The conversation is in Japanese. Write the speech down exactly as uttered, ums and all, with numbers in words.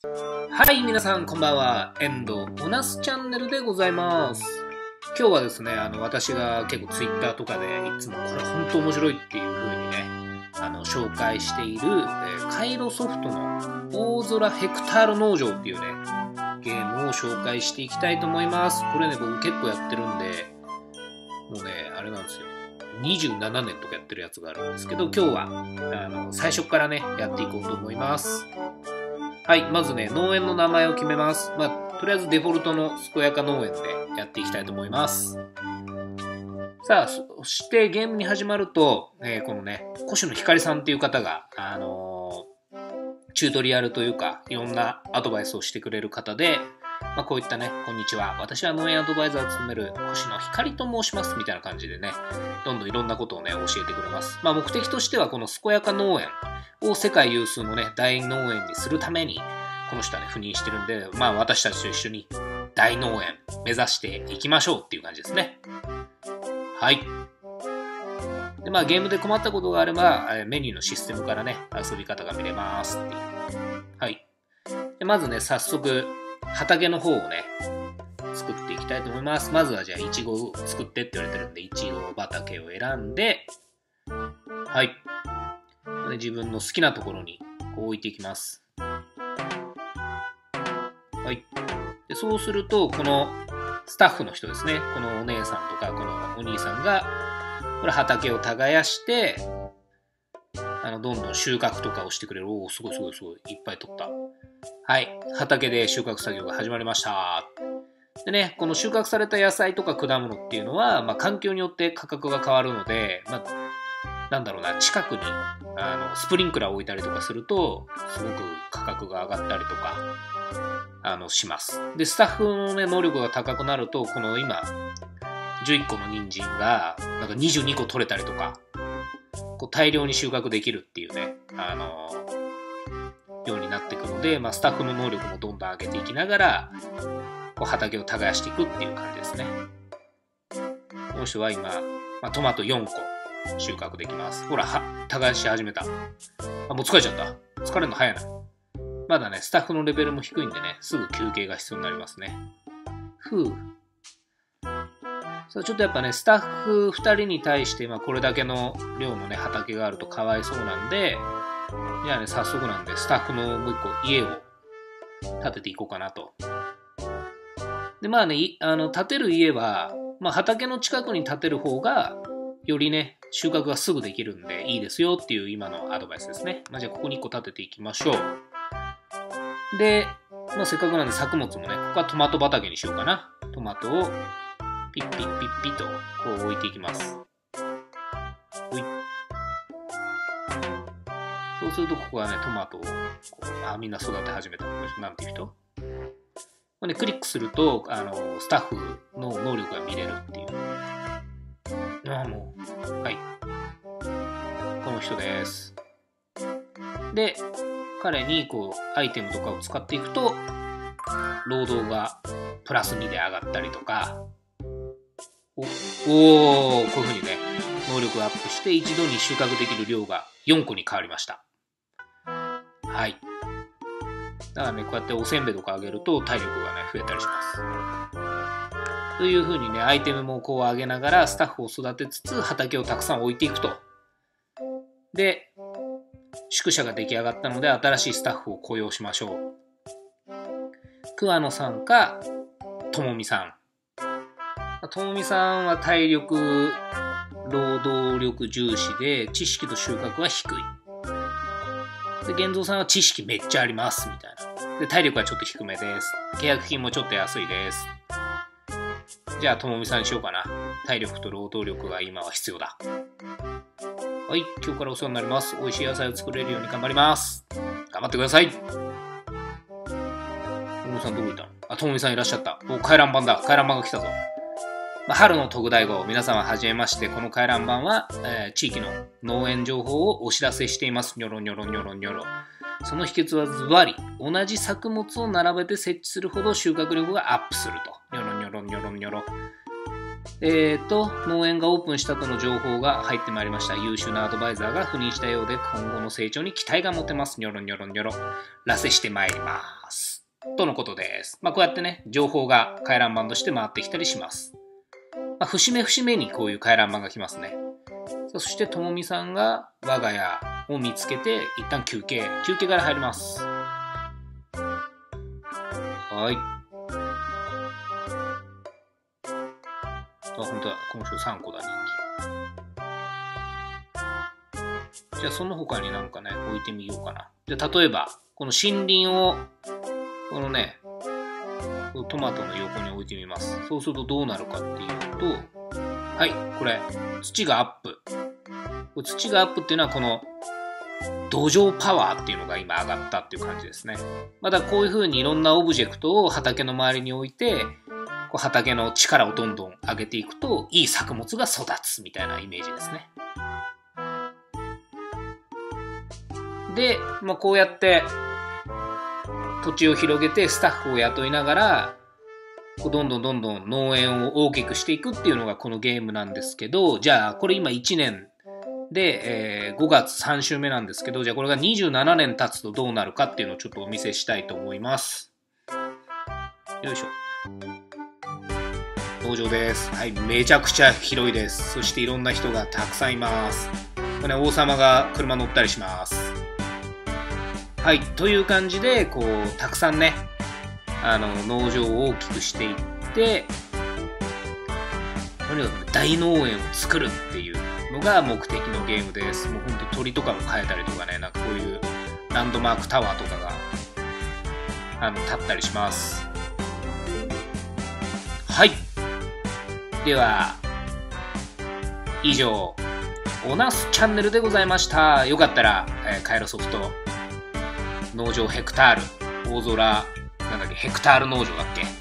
はい、皆さんこんばんは。遠藤おなすチャンネルでございます。今日はですね、あの私が結構ツイッターとかでいつもこれ本当面白いっていう風にね、あの紹介している、えー、カイロソフトの大空ヘクタール農場っていうね、ゲームを紹介していきたいと思います。これね、僕結構やってるんで、もうね、あれなんですよ。にじゅうななねんとかやってるやつがあるんですけど、今日はあの最初からね、やっていこうと思います。はい、まずね、農園の名前を決めます。まあ、とりあえずデフォルトの健やか農園でやっていきたいと思います。さあ、そしてゲームに始まると、えー、このね、越野ひかりさんっていう方が、あのー、チュートリアルというか、いろんなアドバイスをしてくれる方で、まあ、こういったね、こんにちは。私は農園アドバイザーを務める越野ひかりと申します。みたいな感じでね、どんどんいろんなことをね、教えてくれます。まあ、目的としては、この健やか農園を世界有数のね、大農園にするために、この人はね、赴任してるんで、まあ、私たちと一緒に大農園目指していきましょうっていう感じですね。はい。で、まあ、ゲームで困ったことがあれば、メニューのシステムからね、遊び方が見れますっていう。はい。で、まずね、早速、畑の方をね、作っていきたいと思います。まずはじゃあ、いちごを作ってって言われてるんで、いちご畑を選んで、はい。で自分の好きなところにこう置いていきます。はい。でそうすると、このスタッフの人ですね、このお姉さんとか、このお兄さんが、これ畑を耕して、あの、どんどん収穫とかをしてくれる。おお、すごいすごいすごい。いっぱい取った。はい。畑で収穫作業が始まりました。でね、この収穫された野菜とか果物っていうのは、まあ、環境によって価格が変わるので、まあ、なんだろうな、近くにあのスプリンクラーを置いたりとかすると、すごく価格が上がったりとか、あの、します。で、スタッフの、ね、能力が高くなると、この今、じゅういっこの人参が、なんかにじゅうにこ取れたりとか、こう大量に収穫できるっていうね、あの、ようになっていくので、まあ、スタッフの能力もどんどん上げていきながら、こう畑を耕していくっていう感じですね。この人は今、まあ、トマトよんこ収穫できます。ほら、は耕し始めた。あ、もう疲れちゃった。疲れるの早いな。まだね、スタッフのレベルも低いんでね、すぐ休憩が必要になりますね。ふう。そうちょっとやっぱね、スタッフふたりに対して、まあ、これだけの量のね、畑があるとかわいそうなんで、じゃあね、早速なんで、スタッフのもう一個家を建てていこうかなと。で、まあね、あの、建てる家は、まあ、畑の近くに建てる方が、よりね、収穫がすぐできるんでいいですよっていう今のアドバイスですね。まあ、じゃあここにいっこ立てていきましょう。で、まあ、せっかくなんで作物もね、ここはトマト畑にしようかな。トマトをピッピッピッピッとこう置いていきます。ほい。そうするとここはね、トマトをこうあみんな育て始めた。なんていう人、まあね、クリックするとあのスタッフの能力が見れるっていう。ああ、もう。はい。この人です。で、彼にこう、アイテムとかを使っていくと、労働がプラスにで上がったりとか、お、おー、こういう風にね、能力がアップして、一度に収穫できる量がよんこに変わりました。はい。だからね、こうやっておせんべいとかあげると、体力がね、増えたりします。という風にね、アイテムもこう上げながらスタッフを育てつつ畑をたくさん置いていくと。で、宿舎が出来上がったので新しいスタッフを雇用しましょう。桑野さんか、ともみさん。ともみさんは体力、労働力重視で、知識と収穫は低い。で、玄三さんは知識めっちゃあります、みたいな。で、体力はちょっと低めです。契約金もちょっと安いです。じゃあ、ともみさんにしようかな。体力と労働力が今は必要だ。はい、今日からお世話になります。美味しい野菜を作れるように頑張ります。頑張ってください。ともみさんどこ行ったの？あ、ともみさんいらっしゃった。お、回覧板だ。回覧板が来たぞ。まあ、春の特大号、皆様はじめまして。この回覧板は、えー、地域の農園情報をお知らせしています。ニョロニョロニョロニョロ。その秘訣はズバリ、同じ作物を並べて設置するほど収穫力がアップすると。ニョロニョロニョロニョロ。 えーと、農園がオープンしたとの情報が入ってまいりました。優秀なアドバイザーが赴任したようで、今後の成長に期待が持てます。ニョロニョロニョロ。らせしてまいります。とのことです。まあ、こうやってね、情報が回覧板として回ってきたりします。まあ、節目節目にこういう回覧板が来ますね。そして、ともみさんが我が家を見つけて、一旦休憩。休憩から入ります。はい。あ、本当だ。今週さんこだ、人気。じゃあ、その他になんかね、置いてみようかな。じゃあ、例えば、この森林を、このね、トマトの横に置いてみます。そうするとどうなるかっていうと、はい、これ、土がアップ。これ土がアップっていうのは、この、土壌パワーっていうのが今上がったっていう感じですね。またこういう風にいろんなオブジェクトを畑の周りに置いて、こう畑の力をどんどん上げていくと、いい作物が育つみたいなイメージですね。で、まあ、こうやって土地を広げてスタッフを雇いながら、こうどんどんどんどん農園を大きくしていくっていうのがこのゲームなんですけど、じゃあこれ今いちねんで、えー、ごがつさん週目なんですけど、じゃあこれがにじゅうななねん経つとどうなるかっていうのをちょっとお見せしたいと思います。よいしょ。農場です。はい、めちゃくちゃ広いです。そしていろんな人がたくさんいます。これ、ね、王様が車乗ったりします。はい、という感じで、こう、たくさんね、あの、農場を大きくしていって、とにかく、ね、大農園を作るっていうのが目的のゲームです。もうほんと鳥とかも変えたりとかね、なんかこういうランドマークタワーとかが、あの、立ったりします。はい。では、以上、おなすチャンネルでございました。よかったら、えー、カイロソフト、農場ヘクタール、大空、なんだっけ、ヘクタール農場だっけ